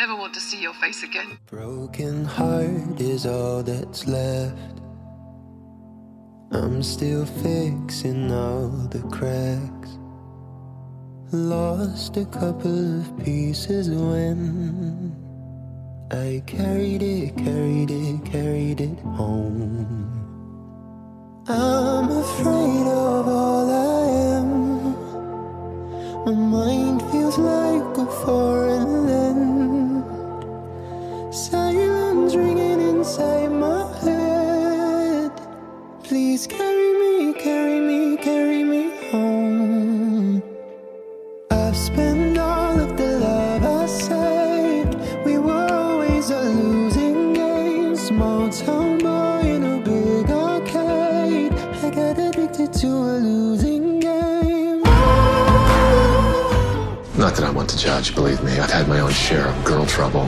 never want to see your face again. Broken heart is all that's left. I'm still fixing all the cracks. Lost a couple of pieces when I carried it home. I'm afraid of all I am. My mind feels like a foreign land. Silence ringing inside my head. Please carry me home. I've spent all of the love I saved. We were always a losing game. Small town boy in a big arcade. I got addicted to a losing game. Not that I want to judge, believe me. I've had my own share of girl trouble.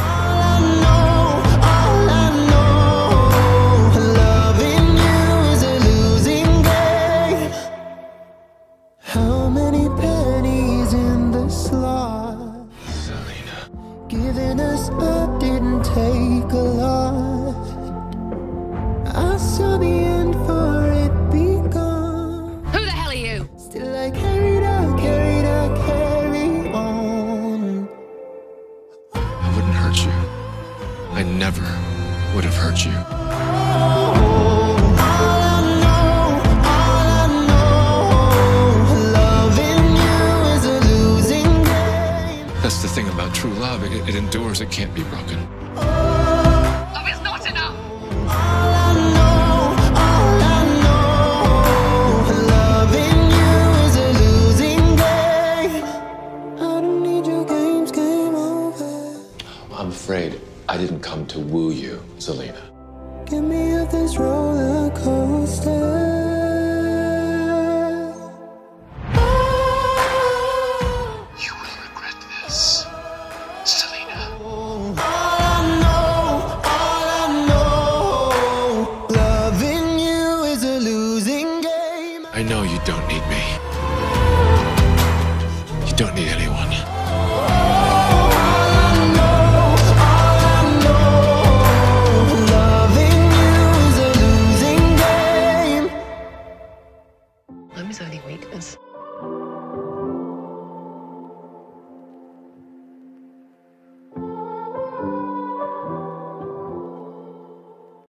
Giving us up didn't take a lot. I saw the end for it begun. Who the hell are you? Still I carry on. I wouldn't hurt you. I never would have hurt you. That's the thing about true love. It endures, it can't be broken. Love is not enough. Loving you is a losing game. I don't need your games, game over. I'm afraid I didn't come to woo you, Zelina. Get me off this roller coaster.